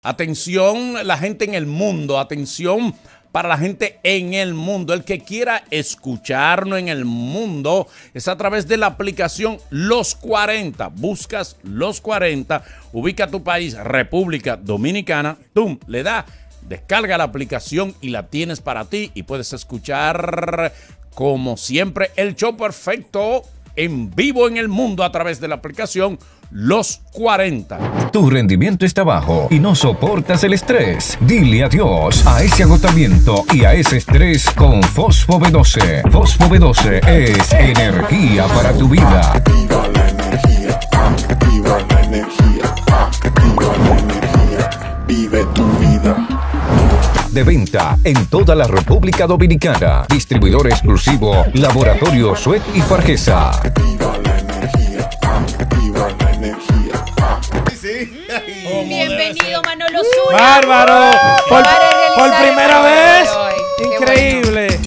Atención la gente en el mundo, atención para la gente en el mundo. El que quiera escucharnos en el mundo es a través de la aplicación Los 40. Buscas Los 40, ubica tu país, República Dominicana, ¡tum! Le da, descarga la aplicación y la tienes para ti y puedes escuchar como siempre el show perfecto en vivo en el mundo a través de la aplicación Los 40. Tu rendimiento está bajo y no soportas el estrés. Dile adiós a ese agotamiento y a ese estrés con Fosfo B12. Fosfo B12 es energía para tu vida. Activa la energía, activa la energía, activa la energía. Vive tu vida. De venta en toda la República Dominicana. Distribuidor exclusivo Laboratorio Suet y Fargesa. Activa la energía, activa la energía. Sí. Bienvenido, Manolo Zuna. ¡Bárbaro! Por primera vez. Qué Increíble.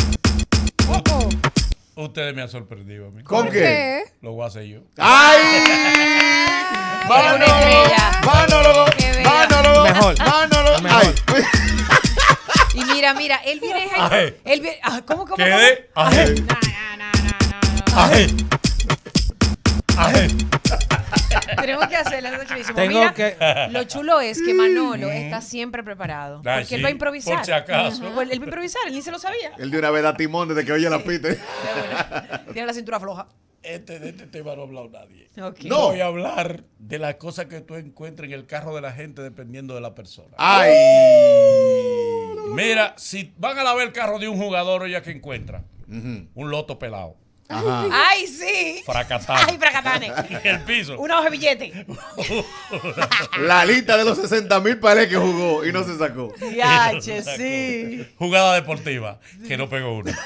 Ustedes me han sorprendido a mí. ¿Con qué? Lo voy a hacer yo. ¡Ay! Una estrella. ¡Manolo! Qué bella. ¡Manolo! Mejor. ¡Manolo! Mejor. ¡Ay! Y mira, él viene. Ay. Él viene. ¿Cómo? ¿Qué? Ay. No. Ay. Ay. Tenemos que hacerlo chulísimo. Tengo Mira, que- lo chulo es que Manolo está siempre preparado. Ay, Porque él sí, va a improvisar. por si acaso. Pues él va a improvisar, él ni se lo sabía. Él de una vez da timón desde que oye la pita. Tiene la cintura floja. De este tema no ha hablado nadie. Ok. No. Voy a hablar de las cosas que tú encuentras en el carro de la gente dependiendo de la persona. ¡Ay! Mira, si van a ver el carro de un jugador, oye, que encuentra un loto pelado, Ajá. ¡Ay, sí! fracatán, ¡Ay, fracatanes! en el piso. Una hoja de billete. La lista de los 60,000 pares que jugó y no se sacó. Yache, sí. Jugada deportiva, que no pegó uno.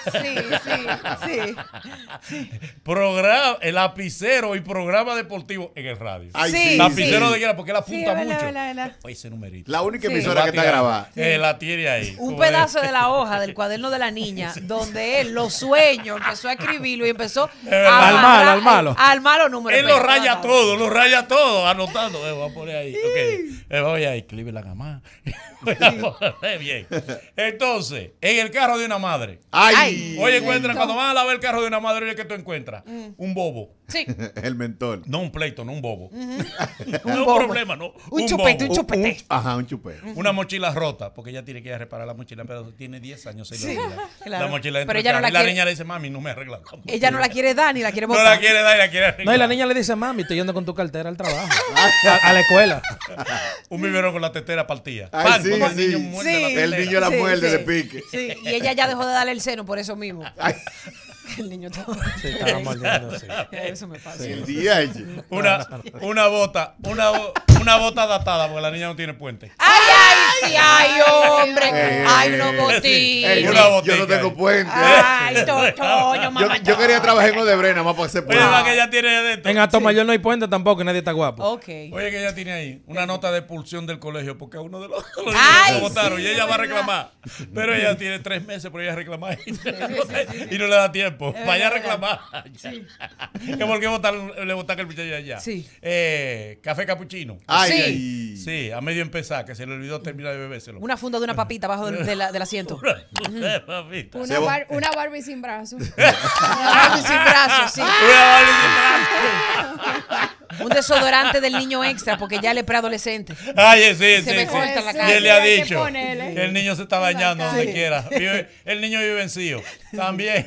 Sí. Programa, el lapicero y programa deportivo en el radio. Ay, Sí, sí. Lapicero de guerra, porque él Sí, apunta es verdad, mucho. verdad. Oye, ese numerito. La única Sí. emisora que está grabada. La tiene ahí. Un Como pedazo de la hoja del cuaderno de la niña, donde él, los sueños, empezó a escribirlo y empezó a verdad. Al malo. Al malo número. Él lo raya todo, anotando. Voy a poner ahí. Ok. Voy a escribir la cama. Bien. Entonces, en el carro de una madre. ¡Ay! Oye, encuentran, cuando van a lavar el carro de una madre, oye, ¿qué tú encuentras? Un bobo. Sí. El mentor. No un pleito, no un bobo. No un bobo. problema, no. Un chupete, bobo. un chupete. Ajá, un chupé. Una mochila rota, porque ella tiene que ir a reparar la mochila, pero tiene 10 años. Sí, claro. La mochila Pero dentro ella no del carro, la y la quiere- niña le dice, mami, no me arregla. Ella no la quiere dar ni la quiere No botar. la quiere dar y la quiere arreglar. No, y la niña le dice, mami, estoy yendo con tu cartera al trabajo. A la escuela. Un biberón con la tetera partida. Ay, Pan, sí, cuando sí. el niño muerde la Sí. El tetera. niño la Sí, muerde sí. de pique. Sí, y ella ya dejó de darle el seno por eso mismo. Ay, El niño todo. Sí, estaba mordiendo, sí. Eso me pasa. el día. Una bota datada, porque la niña no tiene puente. Ay, sí, ay, hombre. Ay, unos botines. Yo, Una no, botica yo no tengo ahí. puente. Ay, Totoño, Yo, mamá. yo quería trabajar en Odebrecht nada más para hacer Oye, puente. la que ella tiene adentro. En Atomayor no hay puente tampoco, y nadie está guapo. Ok. Oye, que ella tiene ahí una nota de expulsión del colegio porque a uno de los niños Ay, lo votaron sí, y ella va a es verdad. reclamar. Pero ella tiene 3 meses por ella reclamar y no le da tiempo. Para allá reclamar. Que por qué le votan el muchacho allá. Sí. Café capuchino. Ay, Sí, a medio empezar, que se le olvidó terminar de bebérselo. Una funda de una papita abajo del asiento. Papita. Una Barbie sin brazos. Una Barbie sin brazos, sí. Un desodorante del niño extra porque ya él es preadolescente. Ay, sí, Se sí, me sí. corta la Y cara. él le ha Hay que dicho ponerle. que el niño se está bañando donde Sí. quiera. El niño vive vencido. También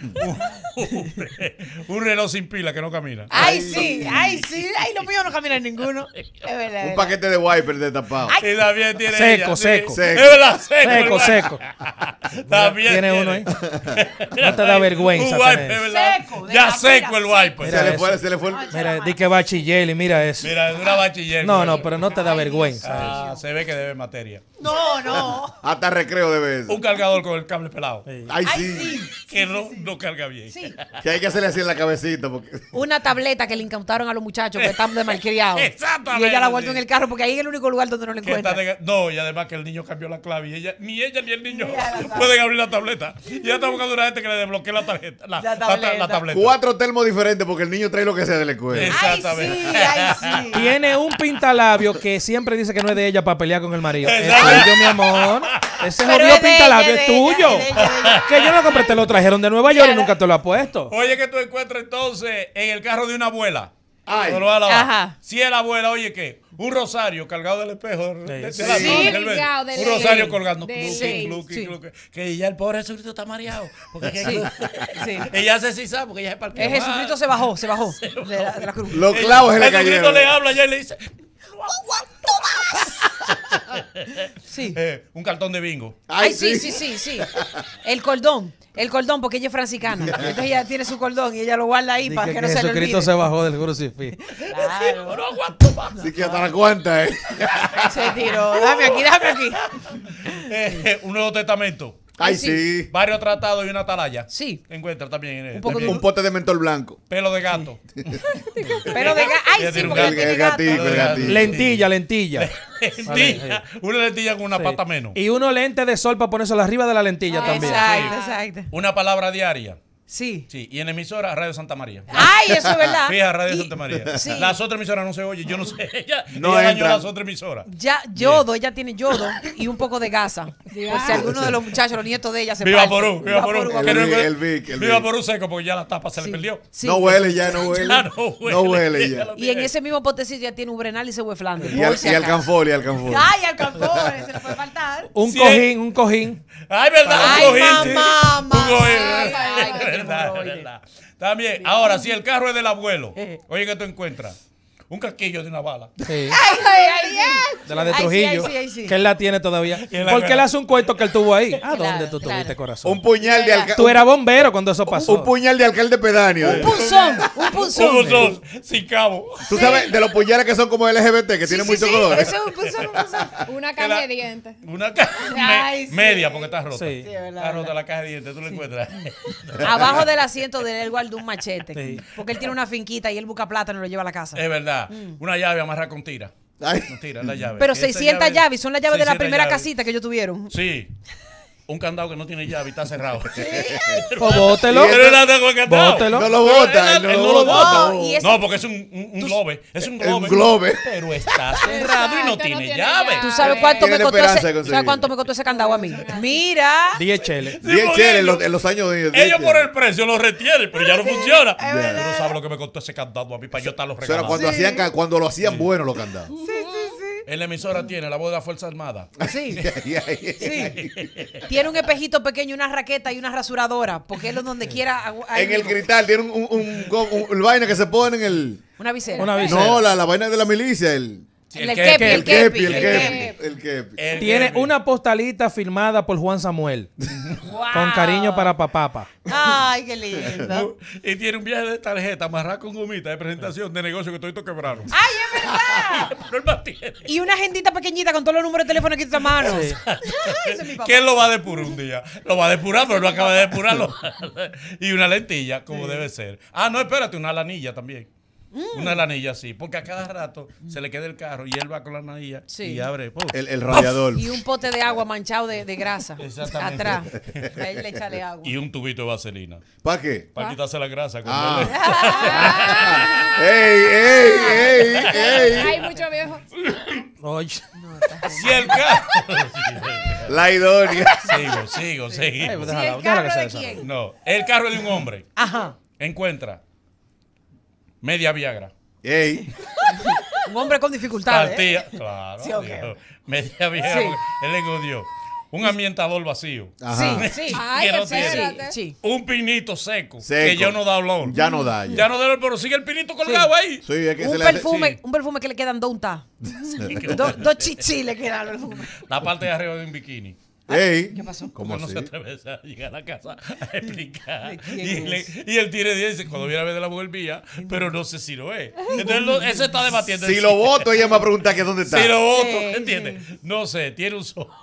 un reloj sin pila que no camina. Ay, sí, ay, los míos no caminan ninguno. Es verdad. un paquete de wipers destapado. Y también tiene Seco, ella, sí. seco. Es verdad, seco. Seco. También Tiene uno ahí. No te da vergüenza Un wiper, tener eso. ¿verdad? Seco, de Ya la seco pila, el seco. wiper. Mira Se le eso. fue, se le fue. Mira, di que bachiller y mira eso. Mira, es una bachiller. No, pero no te da vergüenza. Ah, se ve que debe materia. No. Hasta recreo debe eso. Un cargador con el cable pelado. Ay, Ay, sí. sí, que no carga bien. Sí. Que hay que hacerle así en la cabecita. Porque... Una tableta que le incautaron a los muchachos que están de malcriados. Exactamente. Y ella la guardó en el carro porque ahí es el único lugar donde no la Que está encuentra. no, y además que el niño cambió la clave y ni ella ni el niño Ella la sabe. pueden abrir la tableta. Y ella está buscando una gente que le desbloquee la tarjeta. La tableta. 4 termos diferentes porque el niño trae lo que sea de la escuela. Ay, Exactamente. sí, ay, sí. Tiene un pintalabio que siempre dice que no es de ella para pelear con el marido. Es Exacto. tuyo, mi amor. Ese Pero jodido es de pintalabio ella, es de ella, tuyo. de ella, de ella. Que yo no lo compré, te lo trajeron de Nueva York y nunca te lo ha puesto. Oye, que tú encuentras entonces en el carro de una abuela. Ay. Cuando lo va a lavar. Ajá. Si es la abuela, oye, ¿qué? Un rosario cargado del espejo. De Sí. la Sí, luz, del colgado medio. de Un ley. rosario colgando. De Cluqui, ley. cluqui, Sí. cluqui. Que ya el pobre Jesucristo está mareado. Porque Sí, sí. ella se sisa porque ella se parqueó. Jesucristo se bajó de la cruz. Los clavos se le Jesucristo cayeron. le habla ya y le dice, Sí. un cartón de bingo. Ay, sí. El cordón, porque ella es franciscana. Entonces ella tiene su cordón y ella lo guarda ahí para que no se le Jesucristo olvide. se bajó del crucifijo. Claro. No aguanto más. Así que hasta la cuenta, Se tiró. Dame aquí. Un Nuevo Testamento. Ay, Ay, sí. Varios tratados y una atalaya. Sí. Encuentra también en él. Un poco También. Un pote de mentol blanco. Pelo de gato. Pero de Ella ay, sí, tiene un porque gato. ella tiene El gato. gatito, el gatito. Lentilla. Lentilla. Una lentilla con una Sí. pata menos. Y uno lente de sol para ponérselo arriba de la lentilla también. Exacto. Una palabra diaria. Sí. Sí. Y en emisora, Radio Santa María. Ay, eso es verdad. Fija, Radio Y Santa María. Sí. Las otras emisoras no se oye. Yo no sé. Ella No dañó entran. las otras emisoras. Ya, yodo, ella tiene yodo y un poco de gasa. Por si alguno de los muchachos, los nietos de ella se Viva parte. Porú, viva Porú. Viva Que no El encuentre- Vic, el Viva Vic. Porú seco porque ya la tapa se le perdió. Sí. No huele ya, no huele. Ya no huele. ya. lo Y en tiene. ese mismo potecito ya tiene Ubrenal y Cebue Flanders. Y, por si acaso. alcanfor, y alcanfor. Ay, alcanfor, se le puede faltar. Un cojín. Ay, verdad. Ay, un cojín, sí. mamá, Un cojín. ay, que tiene Verdad, hemorroides. verdad. También, ahora, si el carro es del abuelo, oye, ¿qué tú encuentras? Un casquillo de una bala. Sí. Ay, De la de Ay, sí, Trujillo. ay, sí. Que él la tiene todavía. él la Porque él agarra. hace un cuento que él tuvo ahí. ¿A Claro, dónde tú claro. tuviste, corazón? Un puñal de Tú eras bombero cuando eso pasó. Un puñal de alcalde pedáneo. Un punzón. ¿Cómo son? Sin cabo. Tú sabes de los puñales que son como LGBT, que tienen muchos colores. Eso es un punzón, un punzón. Una caja de dientes. Una caja Ay, sí. media porque está rota. Sí. Sí, verdad, Está rota verdad. la caja de dientes, tú lo encuentras. Abajo del asiento de él guarda un machete. Sí. Porque él tiene una finquita y él busca plátano y lo lleva a la casa. Es verdad. Una llave amarrada con tira. Ay. No tira, la llave. Pero Esa 600 llaves, son las llaves de la 600 primera llaves. casita que ellos tuvieron. Sí. Un candado que no tiene llave y está cerrado. Pues bótelo. Pero él anda con el candado. Bótelo. No lo Pero bota, él él no lo bota. No, y ese- No, porque es un globe. Es un globe. Un globe. Pero está cerrado y no Exacto, no tiene tiene llave. llave. ¿Tú sabes cuánto Tiene me costó esperanza de ese, conseguir. ¿sabes cuánto me costó ese candado a mí? Mira. 10 cheles. 10 porque cheles ellos- en los años de Ellos por el precio lo retienen, pero ya no funciona. Tú verdad. no sabes lo que me costó ese candado a mí para yo estarlo Eso era regalando. cuando lo hacían bueno los candados. En la emisora tiene la voz de la Fuerza Armada. Sí. Ay, ay, Sí. Tiene un espejito pequeño, una raqueta y una rasuradora. Porque él donde quiera. ahí En el mismo. cristal tiene un vaina que se pone en el. Una visera. Una visera. No, la vaina de la milicia, el. El kepi, el kepi. El el kepi. El kepi. El Tiene Kirby. una postalita firmada por Juan Samuel. Wow. Con cariño para papá. Ay, qué lindo. Y tiene un viaje de tarjeta amarrado con gomita de presentación de negocio que todito quebraron. Ay, es verdad. Pero él mantiene. Y una agendita pequeñita con todos los números de teléfono aquí en esta mano. Sí. Ese es mi papá. Que él lo va a depurar un día. Lo va a depurar, pero no acaba de depurarlo. Y una lentilla, como debe ser. Ah, no, espérate, una lanilla también. Una lanilla, sí. Porque a cada rato se le queda el carro y él va con la lanilla Sí. y abre. ¡puf! El radiador. Y un pote de agua manchado de grasa. Exactamente. Atrás. Ahí le echale agua. Y un tubito de vaselina. ¿Para qué? Para quitarse la grasa. Ah. ¡Ey! Hay mucho viejo. Oye. Si el carro. La idónea. Sigo. Ay, pues ¿Y déjala, el déjala carro que se de desarrolle. quién? No, el carro de un hombre Ajá. encuentra media Viagra. ¡Ey! Un hombre con dificultades. Partida. Claro. Sí, ok. Dios. Media Viagra. Sí. Él le encondió un ambientador vacío. Ajá. Sí, sí. Ay, Que no espérate. tiene. Sí. Un pinito seco, Seco. que ya no da olor. Ya no da. Ya no da olor, pero sigue el pinito colgado ahí. Sí, es que se Un le hace. perfume, sí. un perfume que le quedan dos untas. Dos chichis le quedan al perfume. La parte de arriba de un bikini. Ey, ¿Qué pasó? ¿Cómo no así? se atreve a llegar a la casa a explicar. ¿De quién Y, es? y él tiene 10 y dice, cuando viene a ver de la mujer mía, pero no sé si lo es. Entonces eso está debatiendo. Si lo voto, ella me va a preguntar que dónde está. Si lo voto, Sí, ¿entiendes? No sé, tiene un solo.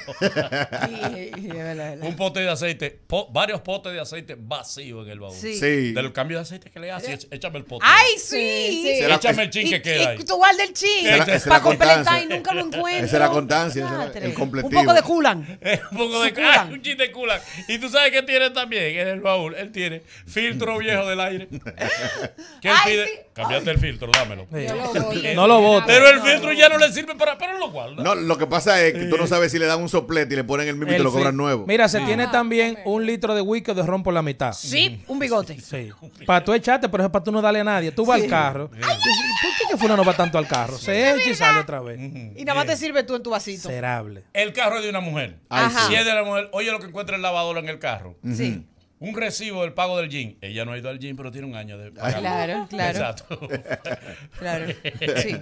Un pote de aceite, varios potes de aceite vacíos en el baúl. Sí. Sí. Del cambio de aceite que le hace, échame el pote. ¡Ay, sí! Sí. Será- Échame el chin que queda ahí. Y tú guardas el chin Esa es para la completar constancia. y nunca lo encuentro. Esa es la constancia, ese es el Madre. completivo. Un poco de culan. Un poco de Su culan. un chin de culan. Y tú sabes que tiene también en el baúl. Él tiene filtro viejo del aire. ¿Qué él Ay, pide? sí. Cambiate el filtro, dámelo. Sí. Yo lo voto. No lo voto. Pero el filtro ya no le sirve para. Pero él lo guarda. No, lo que pasa es que tú no sabes si le dan un soplete y le ponen el mismo y te lo cobran nuevo. Mira, se tiene también un litro de whisky de ron por la mitad. Sí, un bigote. Sí. Para tú echarte, pero es para tú no darle a nadie. Tú vas al carro. ¿Por qué que fulano va tanto al carro? Se echa y sale otra vez. Y nada más te sirve tú en tu vasito. Miserable. El carro es de una mujer. Ay, Ajá. Si es de la mujer, oye lo que encuentra el lavadora en el carro. Sí. Un recibo del pago del gym. Ella no ha ido al gym, pero tiene un año de pagarlo. Claro, claro. Exacto. Claro. Sí.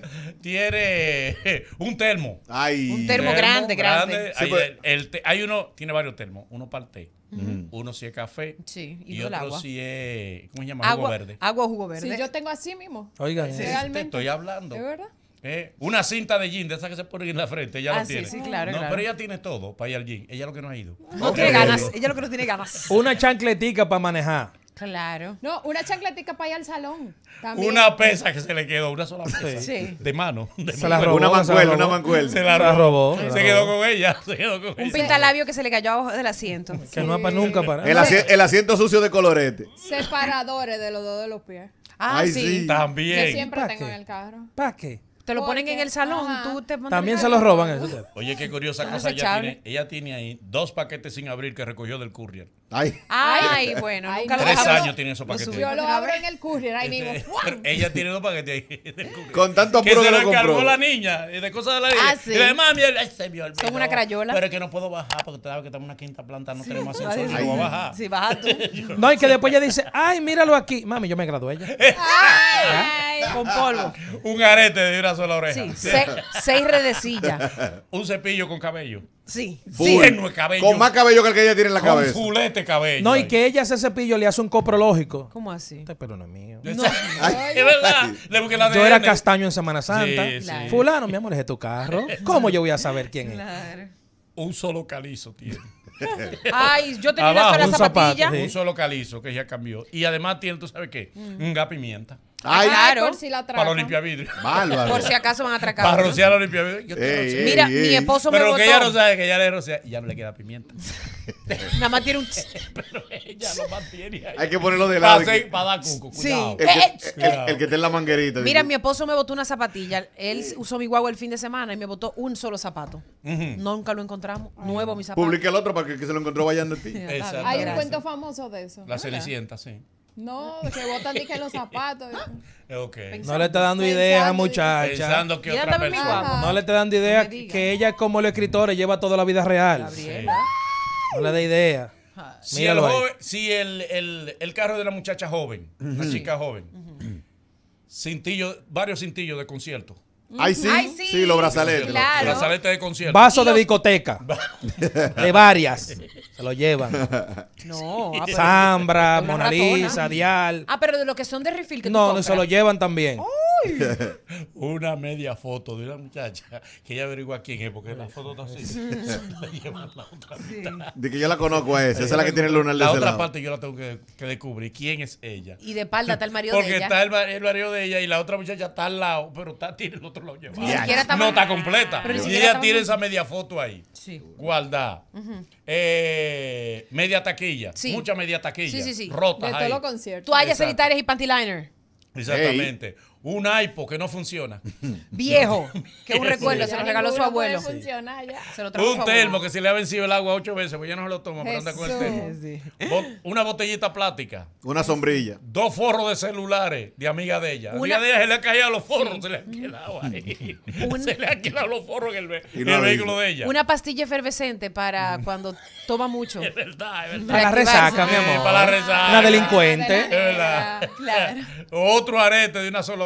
Tiene un termo. Ay. Un termo grande, grande. Sí, Hay, pues- hay uno, tiene varios termos. Uno para el té. Uno si es café. Sí, y Y todo el otro agua. si es, ¿cómo se llama? Jugo Agua, verde. agua o jugo verde. Sí, yo tengo así mismo. Oigan, Te Realmente. estoy hablando. ¿Es verdad? Una cinta de jean de esa que se pone en la frente, ella Ah, lo sí, tiene. sí, claro, No, claro. pero ella tiene todo para ir al gym. Ella lo que no ha ido. No tiene ganas. Ella lo que no tiene ganas. una chancletica para manejar. Claro. No, una chancletica para ir al salón. También. Una pesa que se le quedó, una sola pesa. Sí. De mano. De Se la mano. robó. Una se la mancuela, una robó. mancuela. Se la Se la robó. robó. Se quedó con ella. Se quedó con Un ella. pintalabio que se le cayó abajo del asiento. Que no es para nunca para. El asiento sucio de colorete. Separadores de los dos de los pies. Ah, Ay, sí. sí. Yo También. siempre ¿para tengo qué? en el carro. ¿Para qué? Te lo ponen Porque- en el salón. ajá. Tú te mandas También el se los carro. roban eso. Oye, qué curiosa Son cosa. desechables. Ella tiene ahí 2 paquetes sin abrir que recogió del courier. Ay. Ay, bueno. Ay, Nunca no. lo 3 abro. años tiene esos paquetes. subió. Yo lo abro en el courier ahí mismo. Pero ella tiene 2 paquetes ahí del courier. Con tanto Que apuro se que lo lo encargó compró. la niña, de cosas de la niña. Ah, sí. Y le dice, mami, se me olvidó. Son una crayola. Pero es que no puedo bajar porque tú sabes que estamos en una quinta planta, no tenemos ascensor, Ay, no voy a bajar. Sí, baja tú. No, y que después ella dice, ay, míralo aquí. Mami, yo me gradué ya. Ay, con polvo. Un arete de una sola oreja. Sí, 6 redecillas. Un cepillo con cabello. Sí. Full. Lleno de cabello. Con más cabello que el que ella tiene en la con cabeza. fulete cabello. No, y ahí. que ella ese cepillo le hace un coprológico. ¿Cómo así? Este pelo no es mío. Es verdad. Le busqué la Yo era ADN. castaño en Semana Santa. Sí, sí. Fulano, mi amor, es de tu carro. ¿Cómo yo voy a saber quién es? Claro. Un solo calizo tiene. Ay, yo tenía Abajo, una sola un zapato, zapatilla. sí. Un solo calizo que ya cambió. Y además tiene, ¿tú sabes qué? Un gas pimienta. Ay, Claro. Por si la Para atrapan. limpiar vidrio. bárbaro. Por si acaso van a atracar. Para ¿no? rociar los limpiar vidrio. Yo te Ey, roceo. Mira, ey, mi ey. esposo me Pero que ella no botó. sabe que ella le rocea. Y ya le queda pimienta. Nada más tiene un... Pero ella lo mantiene ahí. Hay que ponerlo de lado. Para dar cuco. Sí. Cuidado. El que está en la manguerita. Mira, dice. mi esposo me botó una zapatilla. Él usó mi guagua el fin de semana y me botó un solo zapato. Nunca lo encontramos. Nuevo mi zapato. Publica el otro para que el que se lo encontró vaya en ti. Exacto. Hay un Gracias. cuento famoso de eso. La cenicienta, sí. No, de que botan que los zapatos. Ok. No le está dando ideas a muchacha. Pensando que Y ella otra también me persona. guapa. No le está dando idea No me digas. que ella como los escritores lleva toda la vida real. Gabriela. No le dé idea. Si, Míralo ahí. si el carro de la muchacha joven, la chica joven, varios cintillos de concierto. Ay, sí. Ay, sí. Sí, los brazaletes. Claro. Brazalete de concierto. Vaso de discoteca. De varias. Se lo llevan. No. Ah, pero- Zambra, Una Mona ratona. Lisa, Dial. Ah, pero de lo que son de refill que tú No, no compras. se lo llevan también. Una media foto de una muchacha que ella averigua quién es, porque la foto está así. La llevan la otra mitad. De que yo la conozco a esa. Esa es la que tiene el lunar de La ese otra lado. parte yo la tengo que descubrir. ¿Quién es ella? Y de espalda está el marido Porque de ella. está el marido de ella y la otra muchacha está al lado, pero tiene el otro lado llevado. Ni siquiera está No mal- está completa. Pero ni Y siquiera ella está tiene mal- esa media foto ahí. Sí. Guardada. Media taquilla. Sí. Mucha media taquilla. Sí, sí, sí. Rotas De todos ahí. los conciertos. Toallas Exacto. sanitarias y panty liner. Exactamente. Un iPod que no funciona. Viejo. Que un recuerdo. Ya Se lo regaló su ninguno puede abuelo. funcionar ya. Se lo trajo su Un abuelo. termo que se le ha vencido el agua 8 veces, pues ya no se lo toma, pero anda con el Jesús. termo. Una botellita plástica. Una sombrilla. 2 forros de celulares de amiga de ella. Una- Amiga de ella se le ha caído los forros, se le han quedado ahí. Se le han quedado los forros en el, Y en no el avisa. vehículo de ella. Una pastilla efervescente para cuando toma mucho. Es verdad, es verdad. Para la Reactivarse. resaca, mi amor. Para la resaca. Una delincuente. Es verdad. Claro. Otro arete de una sola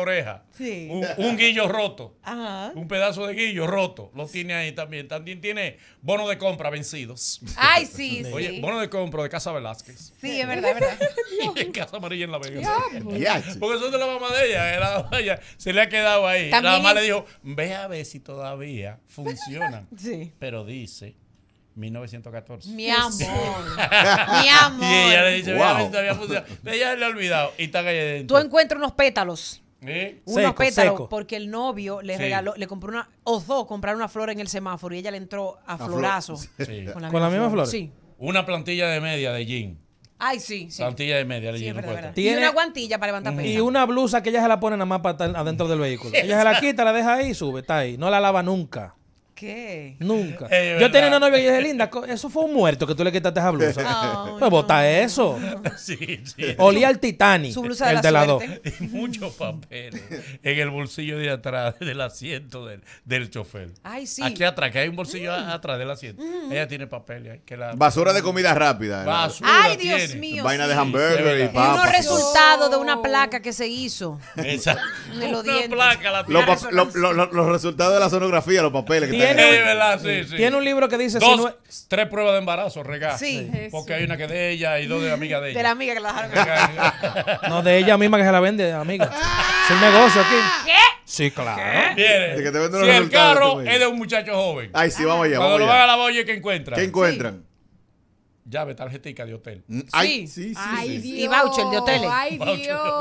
oreja. Sí. Un guillo roto. Ajá. Un pedazo de guillo roto. Lo tiene ahí también. También tiene bono de compra vencidos. Ay, sí, sí. Oye, bono de compra de Casa Velázquez. Sí, es verdad, es verdad. Y en Casa Amarilla en La Vega. Yache. Porque son de la mamá de ella. La mamá de ella se le ha quedado ahí. También La mamá es- le dijo, ve a ver si todavía funcionan. Sí. Pero dice 1914. Mi amor. Mi amor. Y ella le dice, ve a ver Wow. si todavía funciona. Ella se le ha olvidado. Y está ahí Tú adentro. encuentras unos pétalos. ¿Eh? Unos Seco, pétalos seco. porque el novio le Sí. regaló, le compró una, os dos compraron una flor en el semáforo y ella le entró a florazo. Sí. ¿Con la misma flor? Sí. Una plantilla de media de jean. Ay, sí, sí. Plantilla de media de Sí, jean. es no verdad, cuesta. verdad. Tiene- Y una guantilla para levantar pesas. Y una blusa que ella se la pone nada más para estar adentro del vehículo. Ella se la quita, la deja ahí y sube, está ahí. No la lava nunca. ¿Qué? Nunca. Es Yo tenía verdad. una novia y dije, linda, eso fue un muerto que tú le quitaste esa blusa. Ay, Pues bota eso. Sí, sí. Olía al Titanic. Su blusa de el la de la dos. suerte. Y muchos papeles en el bolsillo de atrás del asiento del chofer. Ay, sí. Aquí atrás, que hay un bolsillo atrás del asiento. Ella tiene papeles ahí. Que la Basura de comida rápida. basura Ay, Dios tiene. mío. Vaina de sí. hamburger Sí, y es verdad. Y unos papas. resultados de una placa que se hizo. Esa, De los una dientes. placa la Los, tiene. los resultados de la sonografía, los papeles que Tiene- están ahí. Sí, ¿verdad? Sí, sí. Tiene un libro que dice, si Dos, no es- 3 pruebas de embarazo, regadas. Sí. Porque hay una que de ella y 2 de amiga de ella. De la amiga que la dejaron. no, de ella misma que se la vende, amiga. Es un negocio aquí. ¿Qué? Sí, claro. Viene. De que te venden Si los el resultados, carro tú me es de un muchacho joven. Ay, sí, vamos allá. Cuando Vamos lo van a allá. la boya, ¿qué encuentran? ¿Qué encuentran? Llave, tarjetica de hotel. Ay, Sí. sí, sí. Ay, sí. Dios. Y voucher de hoteles. Ay, Voucher de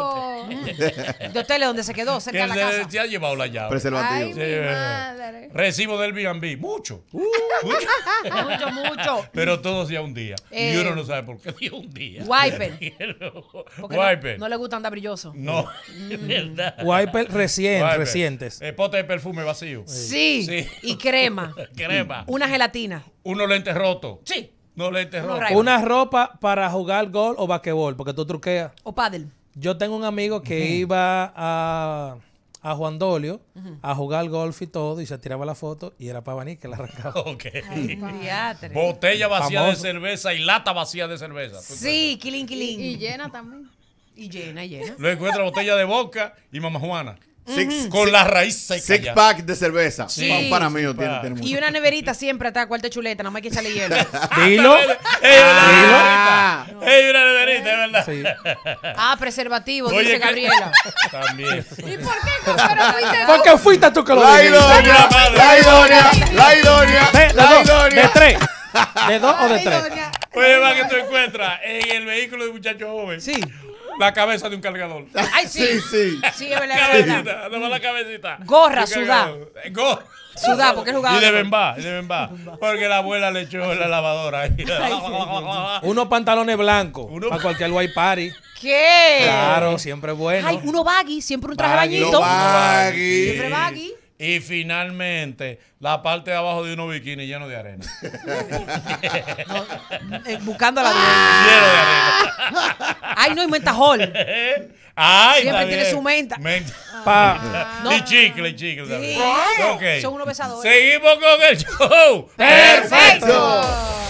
Dios. De hoteles donde se quedó, Que cerca de la casa. se ha llevado la llave. Ay, Preservativo. mi Sí, madre. Recibo del B&B, mucho. Mucho, mucho. Pero todo sea un día. Y Eh, uno no sabe por qué dio un día. Wiper. Porque Wiper. no le gusta andar brilloso. No, es verdad. Wiper Wiper. recientes. Pote de perfume vacío. Sí. Sí. Y crema. Crema. Una gelatina. Unos lentes rotos. Sí. No lentes Unos rotos. rayos. Una ropa para jugar golf o basquetbol, porque tú truqueas. O paddle. Yo tengo un amigo que iba a Juan Dolio a jugar golf y todo, y se tiraba la foto y era para venir que la arrancaba. Ok. Diatre. Botella vacía Famoso. de cerveza y lata vacía de cerveza. ¿Tú Sí, quilín, Y quilín. llena también. Y llena, y llena. Lo encuentra botella de vodka y mamá Juana. Six, Con la raíz seca six ya. pack de cerveza. Sí. Un pana mío Six tiene, pack. tiene Y mucho. una neverita siempre atrás, cuarto de chuleta, nada más hay que echarle hielo. Dilo. ¡Ey, una neverita! ¡Ey, una neverita, es verdad! Sí. Ah, preservativo, Oye, dice que- Gabriela. También. ¿Y por qué? Pero fuiste ¿Por qué fuiste tú que lo La dijiste? idónea, la idónea, la idónea, De la dos, de idónea. tres. ¿De dos o de Ay, tres? doña. Oye, va que tú encuentras en el vehículo de un muchacho joven Sí. la cabeza de un cargador. Ay, sí. Sí, sí. Sí, es verdad, es verdad. Cabecita, nada más la cabecita. Gorra, Un cargador. Gorra. Sudá, porque él jugaba Y de de- Bembá, y de Bembá. Porque la abuela le echó en la lavadora. Unos pantalones blancos Uno- para cualquier white party. ¿Qué? Claro, siempre bueno. Ay, uno baggy, siempre un traje Baggy. bañito. Lo baggy. Siempre baggy. Y finalmente, la parte de abajo de unos bikinis lleno de arena. Buscando a la dueña. Lleno de arena. Ay, no, y mentajol. Ay, Siempre está tiene bien. su menta. Pa- Y chicle, y chicle. también. Sí. Ok. Son unos besadores. Seguimos con el show. ¡Perfecto!